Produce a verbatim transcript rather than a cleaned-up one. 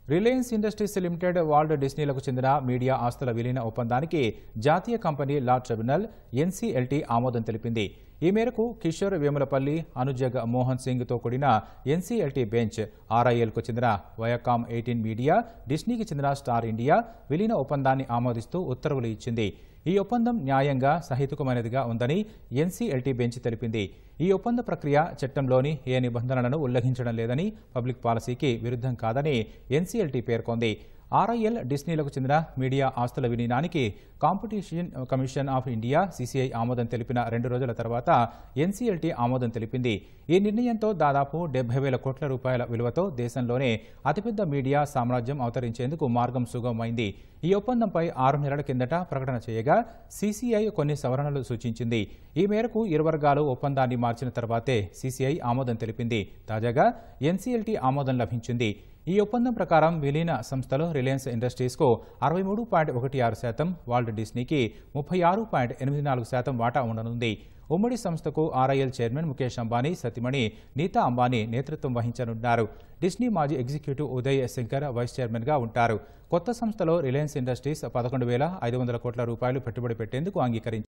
Reliance Industries Limited Walt డిస్నీలకు చెందిన media ఆస్తుల విలీన ఒప్పందానికి జాతీయ కంపెనీ లా ట్రిబ్యునల్ ఎన్సీఎల్టీ ఆమోదం తెలిపింది. ఈ మేరకు కిషోర్ వేములపల్లి, అనుజగ్ మోహన్ సింగ్తో కూడిన ఎన్సీఎల్టీ బెంచ్ ఆర్ఐఎల్కు చెందిన వయాకామ్ ఎయిటీన్ మీడియా, డిస్నీకి చెందిన స్టార్ ఇండియా విలీన ఒప్పందాన్ని ఆమోదిస్తూ ఉత్తర్వులు ఇచ్చింది. ఈ ఒప్పందం న్యాయంగా, సహేతుకమైనదిగా ఉందని ఎన్సీఎల్టీ బెంచ్ తెలిపింది. ఈ ఒప్పంద ప్రక్రియ చట్టంలోని ఏ నిబంధనలను ఉల్లంఘించడం లేదని, పబ్లిక్ పాలసీకి విరుద్ధం కాదని ఎన్సీఎల్టీ పేర్కొంది. ఆర్ఐఎల్, డిస్నీలకు చెందిన మీడియా ఆస్తుల విలీనానికి Competition Commission of India CCI ఆమోదం తెలిపిన రెండు రోజుల తర్వాత ఎన్సీఎల్టీ ఆమోదం తెలిపింది. ఈ నిర్ణయంతో దాదాపు డెబ్బై వేల కోట్ల రూపాయల విలువతో దేశంలోనే అతిపెద్ద మీడియా సామ్రాజ్యం అవతరించేందుకు మార్గం సుగమమైంది. ఈ ఒప్పందంపై ఆరు నెలల కిందట ప్రకటన చేయగా సీసీఐ కొన్ని సవరణలు సూచించింది. ఈ మేరకు ఇరు వర్గాలు ఒప్పందాన్ని మార్చిన తర్వాతే సీసీఐ ఆమోదం తెలిపింది. తాజాగా ఎన్సీఎల్టీ ఆమోదం లభించింది. ఈ ఒప్పందం ప్రకారం విలీన సంస్థలో రిలయన్స్ ఇండస్ట్రీస్కు అరవై మూడు పాయింట్ ఒకటి ఆరు శాతం, వాల్ట్ డిస్నీకి ముప్పై ఆరు పాయింట్ ఎనిమిది నాలుగు శాతం వాటా ఉండనుంది. ఉమ్మడి సంస్థకు ఆర్ఐఎల్ చైర్మన్ ముఖేష్ అంబానీ సతీమణి నీతా అంబానీ నేతృత్వం వహించనున్నారు. డిస్నీ మాజీ ఎగ్జిక్యూటివ్ ఉదయ్ శంకర్ వైస్ చైర్మన్గా ఉంటారు. కొత్త సంస్థలో రిలయన్స్ ఇండస్ట్రీస్ పదకొండు వేల ఐదు వందల కోట్ల రూపాయలు పెట్టుబడి పెట్టేందుకు అంగీకరించారు.